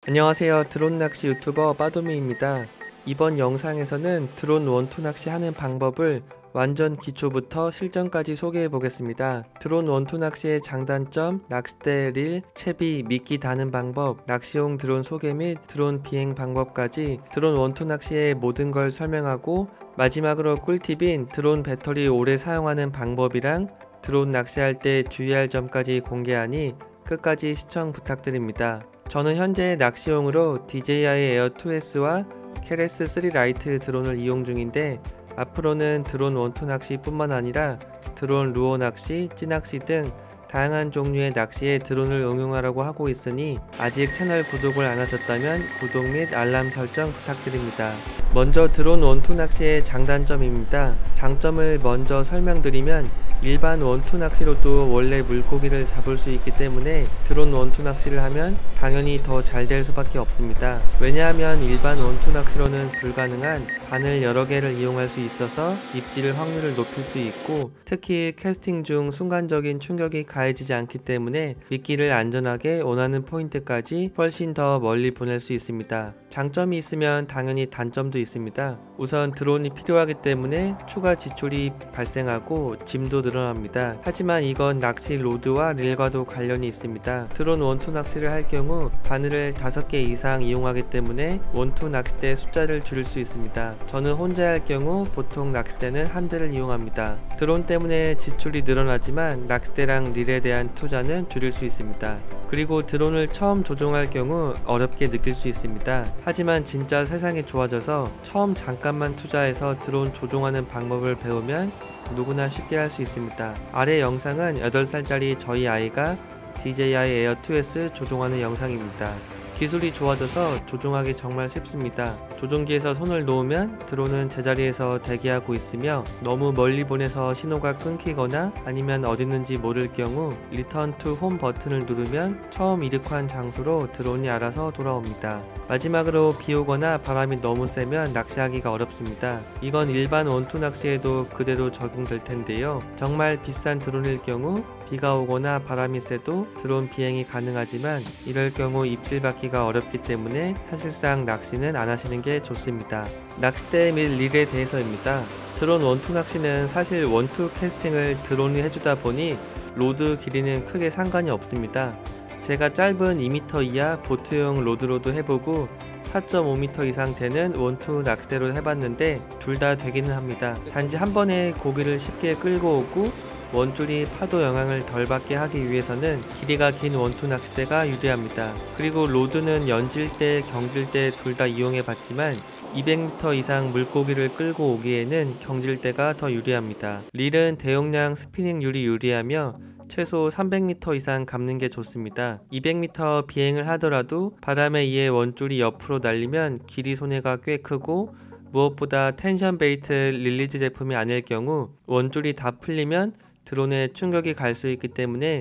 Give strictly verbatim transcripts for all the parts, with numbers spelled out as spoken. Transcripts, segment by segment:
안녕하세요. 드론 낚시 유튜버 빠도미입니다. 이번 영상에서는 드론 원투 낚시 하는 방법을 완전 기초부터 실전까지 소개해 보겠습니다. 드론 원투 낚시의 장단점, 낚싯대, 릴, 채비, 미끼 다는 방법, 낚시용 드론 소개 및 드론 비행 방법까지 드론 원투 낚시의 모든 걸 설명하고, 마지막으로 꿀팁인 드론 배터리 오래 사용하는 방법이랑 드론 낚시할 때 주의할 점까지 공개하니 끝까지 시청 부탁드립니다. 저는 현재 낚시용으로 디제이아이 에어 투 에스와 케레스 쓰리 라이트 드론을 이용 중인데, 앞으로는 드론 원투 낚시 뿐만 아니라 드론 루어 낚시, 찌낚시 등 다양한 종류의 낚시에 드론을 응용하려고 하고 있으니 아직 채널 구독을 안 하셨다면 구독 및 알람 설정 부탁드립니다. 먼저 드론 원투 낚시의 장단점입니다. 장점을 먼저 설명드리면, 일반 원투 낚시로도 원래 물고기를 잡을 수 있기 때문에 드론 원투 낚시를 하면 당연히 더 잘 될 수밖에 없습니다. 왜냐하면 일반 원투 낚시로는 불가능한 바늘 여러 개를 이용할 수 있어서 입질 확률을 높일 수 있고, 특히 캐스팅 중 순간적인 충격이 가해지지 않기 때문에 미끼를 안전하게 원하는 포인트까지 훨씬 더 멀리 보낼 수 있습니다. 장점이 있으면 당연히 단점도 있습니다. 우선 드론이 필요하기 때문에 추가 지출이 발생하고 짐도 늘어납니다. 하지만 이건 낚시 로드와 릴과도 관련이 있습니다. 드론 원투 낚시를 할 경우 바늘을 다섯 개 이상 이용하기 때문에 원투 낚싯대 숫자를 줄일 수 있습니다. 저는 혼자 할 경우 보통 낚싯대는 한 대를 이용합니다. 드론 때문에 지출이 늘어나지만 낚싯대랑 릴에 대한 투자는 줄일 수 있습니다. 그리고 드론을 처음 조종할 경우 어렵게 느낄 수 있습니다. 하지만 진짜 세상이 좋아져서 처음 잠깐만 투자해서 드론 조종하는 방법을 배우면 누구나 쉽게 할 수 있습니다. 아래 영상은 여덟 살짜리 저희 아이가 디제이아이 에어 투 에스 조종하는 영상입니다. 기술이 좋아져서 조종하기 정말 쉽습니다. 조종기에서 손을 놓으면 드론은 제자리에서 대기하고 있으며, 너무 멀리 보내서 신호가 끊기거나 아니면 어디 있는지 모를 경우 리턴 투 홈 버튼을 누르면 처음 이륙한 장소로 드론이 알아서 돌아옵니다. 마지막으로 비 오거나 바람이 너무 세면 낚시하기가 어렵습니다. 이건 일반 원투 낚시에도 그대로 적용될 텐데요. 정말 비싼 드론일 경우 비가 오거나 바람이 세도 드론 비행이 가능하지만, 이럴 경우 입질 받기가 어렵기 때문에 사실상 낚시는 안 하시는 게 좋습니다. 낚싯대 및 릴에 대해서입니다. 드론 원투 낚시는 사실 원투 캐스팅을 드론이 해주다 보니 로드 길이는 크게 상관이 없습니다. 제가 짧은 이 미터 이하 보트용 로드로도 해보고 사 점 오 미터 이상 되는 원투 낚싯대로 해봤는데 둘 다 되기는 합니다. 단지 한 번에 고기를 쉽게 끌고 오고 원줄이 파도 영향을 덜 받게 하기 위해서는 길이가 긴 원투 낚싯대가 유리합니다. 그리고 로드는 연질대, 경질대 둘 다 이용해 봤지만 이백 미터 이상 물고기를 끌고 오기에는 경질대가 더 유리합니다. 릴은 대용량 스피닝률이 유리하며 최소 삼백 미터 이상 감는 게 좋습니다. 이백 미터 비행을 하더라도 바람에 의해 원줄이 옆으로 날리면 길이 손해가 꽤 크고, 무엇보다 텐션 베이트 릴리즈 제품이 아닐 경우 원줄이 다 풀리면 드론에 충격이 갈 수 있기 때문에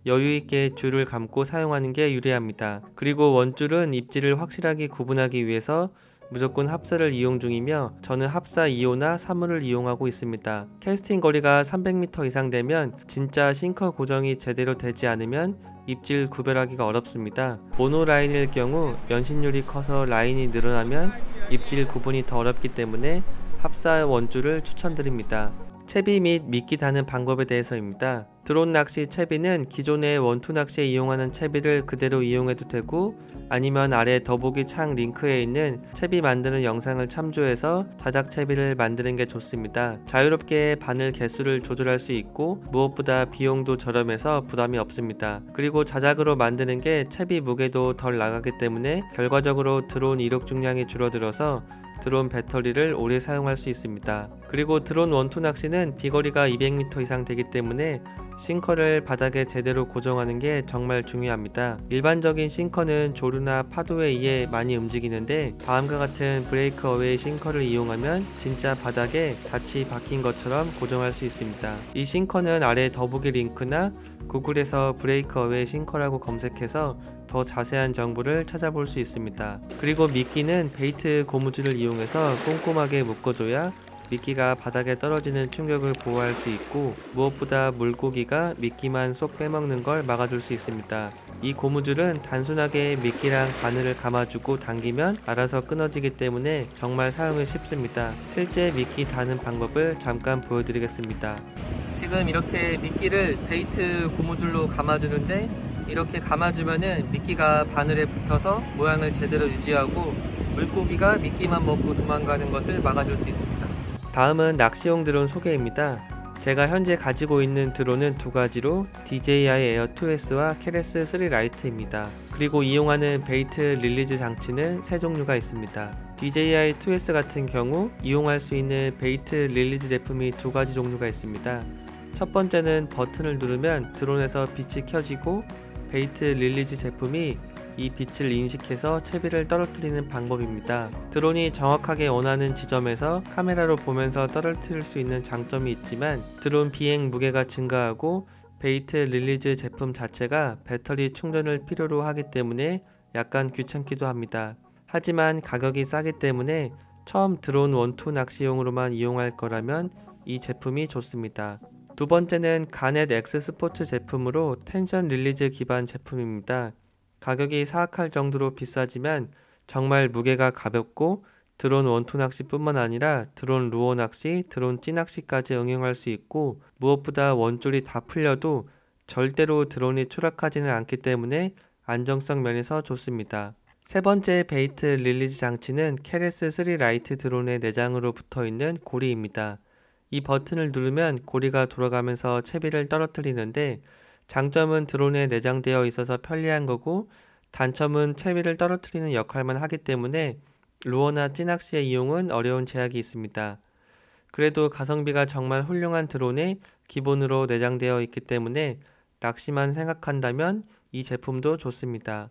여유있게 줄을 감고 사용하는 게 유리합니다. 그리고 원줄은 입질을 확실하게 구분하기 위해서 무조건 합사를 이용 중이며, 저는 합사 이 호나 삼 호를 이용하고 있습니다. 캐스팅 거리가 삼백 미터 이상 되면 진짜 싱커 고정이 제대로 되지 않으면 입질 구별하기가 어렵습니다. 모노 라인일 경우 연신율이 커서 라인이 늘어나면 입질 구분이 더 어렵기 때문에 합사 원줄을 추천드립니다. 채비 및 미끼 다는 방법에 대해서입니다. 드론 낚시 채비는 기존의 원투 낚시에 이용하는 채비를 그대로 이용해도 되고, 아니면 아래 더보기 창 링크에 있는 채비 만드는 영상을 참조해서 자작 채비를 만드는 게 좋습니다. 자유롭게 바늘 개수를 조절할 수 있고 무엇보다 비용도 저렴해서 부담이 없습니다. 그리고 자작으로 만드는 게 채비 무게도 덜 나가기 때문에 결과적으로 드론 이륙 중량이 줄어들어서 드론 배터리를 오래 사용할 수 있습니다. 그리고 드론 원투 낚시는 비거리가 이백 미터 이상 되기 때문에 싱커를 바닥에 제대로 고정하는 게 정말 중요합니다. 일반적인 싱커는 조류나 파도에 의해 많이 움직이는데, 다음과 같은 브레이크 어웨이 싱커를 이용하면 진짜 바닥에 닻이 박힌 것처럼 고정할 수 있습니다. 이 싱커는 아래 더보기 링크나 구글에서 브레이크 어웨이 싱커라고 검색해서 더 자세한 정보를 찾아볼 수 있습니다. 그리고 미끼는 베이트 고무줄을 이용해서 꼼꼼하게 묶어줘야 미끼가 바닥에 떨어지는 충격을 보호할 수 있고, 무엇보다 물고기가 미끼만 쏙 빼먹는 걸 막아줄 수 있습니다. 이 고무줄은 단순하게 미끼랑 바늘을 감아주고 당기면 알아서 끊어지기 때문에 정말 사용이 쉽습니다. 실제 미끼 다는 방법을 잠깐 보여드리겠습니다. 지금 이렇게 미끼를 베이트 고무줄로 감아주는데, 이렇게 감아주면은 미끼가 바늘에 붙어서 모양을 제대로 유지하고 물고기가 미끼만 먹고 도망가는 것을 막아줄 수 있습니다. 다음은 낚시용 드론 소개입니다. 제가 현재 가지고 있는 드론은 두 가지로 디제이아이 에어 투 에스와 케레스 쓰리 라이트입니다. 그리고 이용하는 베이트 릴리즈 장치는 세 종류가 있습니다. 디제이아이 투 에스 같은 경우 이용할 수 있는 베이트 릴리즈 제품이 두 가지 종류가 있습니다. 첫 번째는 버튼을 누르면 드론에서 빛이 켜지고 베이트 릴리즈 제품이 이 빛을 인식해서 채비를 떨어뜨리는 방법입니다. 드론이 정확하게 원하는 지점에서 카메라로 보면서 떨어뜨릴 수 있는 장점이 있지만 드론 비행 무게가 증가하고 베이트 릴리즈 제품 자체가 배터리 충전을 필요로 하기 때문에 약간 귀찮기도 합니다. 하지만 가격이 싸기 때문에 처음 드론 원투 낚시용으로만 이용할 거라면 이 제품이 좋습니다. 두 번째는 가넷 X 스포츠 제품으로 텐션 릴리즈 기반 제품입니다. 가격이 사악할 정도로 비싸지만 정말 무게가 가볍고 드론 원투 낚시 뿐만 아니라 드론 루어 낚시, 드론 찌낚시까지 응용할 수 있고, 무엇보다 원줄이 다 풀려도 절대로 드론이 추락하지는 않기 때문에 안정성 면에서 좋습니다. 세 번째 베이트 릴리즈 장치는 케레스 쓰리 라이트 드론의 내장으로 붙어있는 고리입니다. 이 버튼을 누르면 고리가 돌아가면서 채비를 떨어뜨리는데, 장점은 드론에 내장되어 있어서 편리한 거고, 단점은 채비를 떨어뜨리는 역할만 하기 때문에 루어나 찌낚시의 이용은 어려운 제약이 있습니다. 그래도 가성비가 정말 훌륭한 드론에 기본으로 내장되어 있기 때문에 낚시만 생각한다면 이 제품도 좋습니다.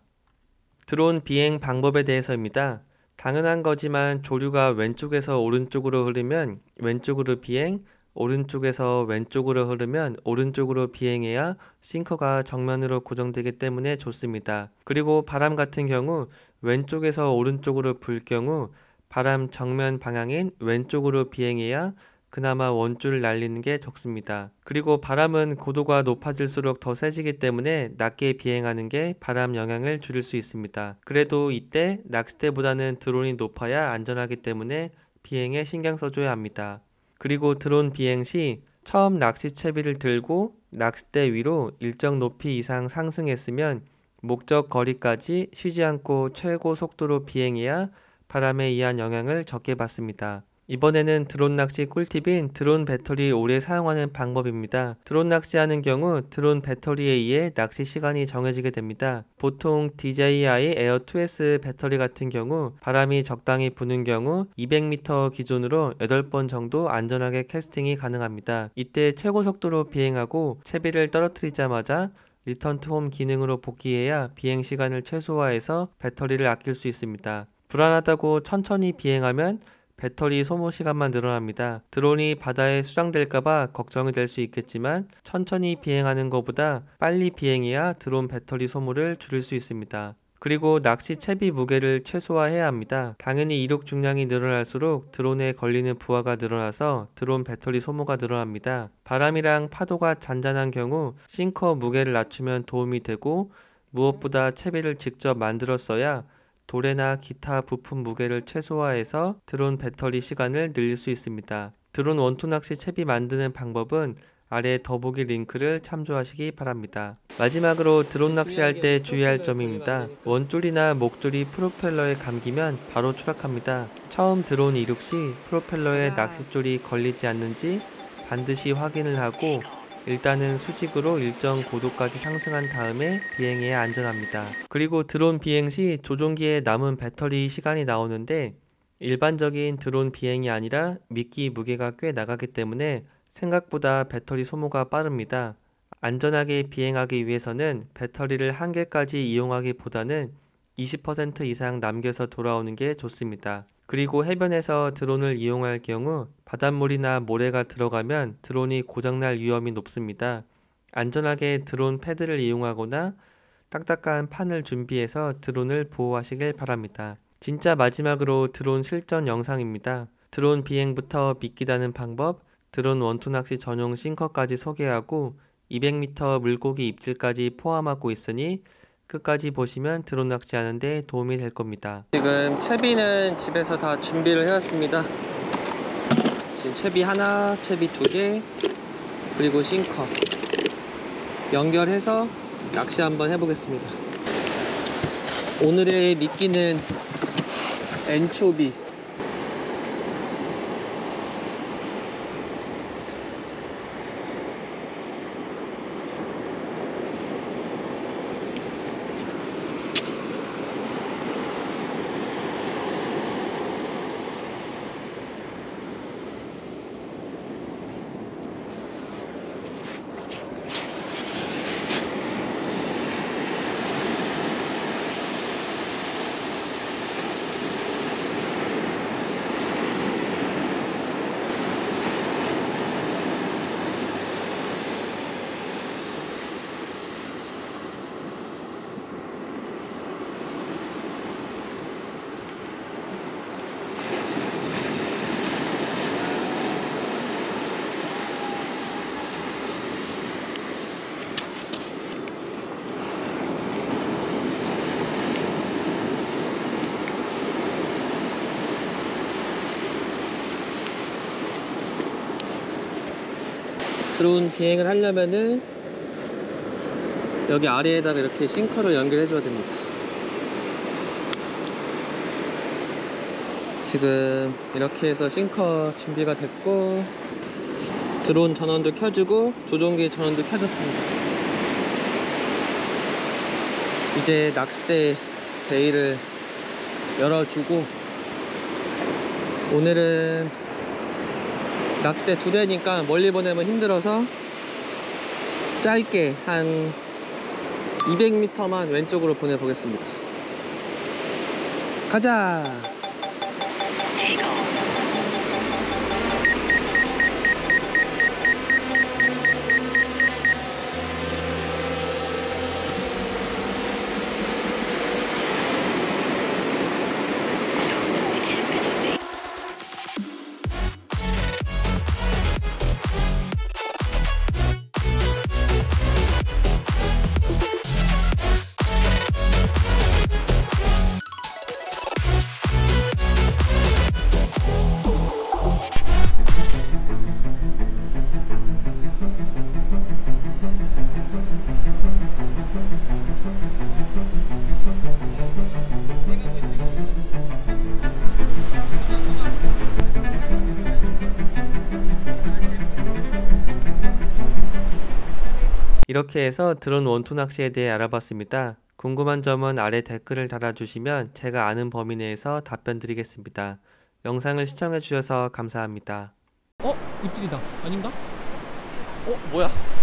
드론 비행 방법에 대해서입니다. 당연한 거지만 조류가 왼쪽에서 오른쪽으로 흐르면 왼쪽으로 비행, 오른쪽에서 왼쪽으로 흐르면 오른쪽으로 비행해야 싱커가 정면으로 고정되기 때문에 좋습니다. 그리고 바람 같은 경우 왼쪽에서 오른쪽으로 불 경우 바람 정면 방향인 왼쪽으로 비행해야 그나마 원줄을 날리는 게 적습니다. 그리고 바람은 고도가 높아질수록 더 세지기 때문에 낮게 비행하는 게 바람 영향을 줄일 수 있습니다. 그래도 이때 낚싯대보다는 드론이 높아야 안전하기 때문에 비행에 신경 써줘야 합니다. 그리고 드론 비행 시 처음 낚시 채비를 들고 낚싯대 위로 일정 높이 이상 상승했으면 목적 거리까지 쉬지 않고 최고 속도로 비행해야 바람에 의한 영향을 적게 받습니다. 이번에는 드론 낚시 꿀팁인 드론 배터리 오래 사용하는 방법입니다. 드론 낚시하는 경우 드론 배터리에 의해 낚시 시간이 정해지게 됩니다. 보통 디제이아이 에어 투 에스 배터리 같은 경우 바람이 적당히 부는 경우 이백 미터 기준으로 여덟 번 정도 안전하게 캐스팅이 가능합니다. 이때 최고 속도로 비행하고 채비를 떨어뜨리자마자 리턴 투 홈 기능으로 복귀해야 비행 시간을 최소화해서 배터리를 아낄 수 있습니다. 불안하다고 천천히 비행하면 배터리 소모 시간만 늘어납니다. 드론이 바다에 수장될까봐 걱정이 될 수 있겠지만 천천히 비행하는 것보다 빨리 비행해야 드론 배터리 소모를 줄일 수 있습니다. 그리고 낚시 채비 무게를 최소화해야 합니다. 당연히 이륙 중량이 늘어날수록 드론에 걸리는 부하가 늘어나서 드론 배터리 소모가 늘어납니다. 바람이랑 파도가 잔잔한 경우 싱커 무게를 낮추면 도움이 되고, 무엇보다 채비를 직접 만들었어야 도래나 기타 부품 무게를 최소화해서 드론 배터리 시간을 늘릴 수 있습니다. 드론 원투 낚시 채비 만드는 방법은 아래 더보기 링크를 참조하시기 바랍니다. 마지막으로 드론 낚시할 때 주의할 점입니다. 원줄이나 목줄이 프로펠러에 감기면 바로 추락합니다. 처음 드론 이륙 시 프로펠러에 낚싯줄이 걸리지 않는지 반드시 확인을 하고 일단은 수직으로 일정 고도까지 상승한 다음에 비행해야 안전합니다. 그리고 드론 비행 시 조종기에 남은 배터리 시간이 나오는데, 일반적인 드론 비행이 아니라 미끼 무게가 꽤 나가기 때문에 생각보다 배터리 소모가 빠릅니다. 안전하게 비행하기 위해서는 배터리를 한 개까지 이용하기보다는 이십 퍼센트 이상 남겨서 돌아오는 게 좋습니다. 그리고 해변에서 드론을 이용할 경우 바닷물이나 모래가 들어가면 드론이 고장날 위험이 높습니다. 안전하게 드론 패드를 이용하거나 딱딱한 판을 준비해서 드론을 보호하시길 바랍니다. 진짜 마지막으로 드론 실전 영상입니다. 드론 비행부터 미끼 다는 방법, 드론 원투 낚시 전용 싱커까지 소개하고 이백 미터 물고기 입질까지 포함하고 있으니 끝까지 보시면 드론 낚시하는 데 도움이 될 겁니다. 지금 채비는 집에서 다 준비를 해왔습니다. 지금 채비 하나, 채비 두 개, 그리고 싱커 연결해서 낚시 한번 해보겠습니다. 오늘의 미끼는 엔초비. 드론 비행을 하려면은 여기 아래에다가 이렇게 싱커를 연결해 줘야 됩니다. 지금 이렇게 해서 싱커 준비가 됐고, 드론 전원도 켜주고 조종기 전원도 켜졌습니다. 이제 낚싯대 베일을 열어주고, 오늘은 낚싯대 두 대니까 멀리 보내면 힘들어서 짧게 한 이백 미터만 왼쪽으로 보내보겠습니다. 가자! 이렇게 해서 드론 원투 낚시에 대해 알아봤습니다. 궁금한 점은 아래 댓글을 달아주시면 제가 아는 범위 내에서 답변 드리겠습니다. 영상을 시청해주셔서 감사합니다. 어? 입질이다. 아닌가? 어? 뭐야?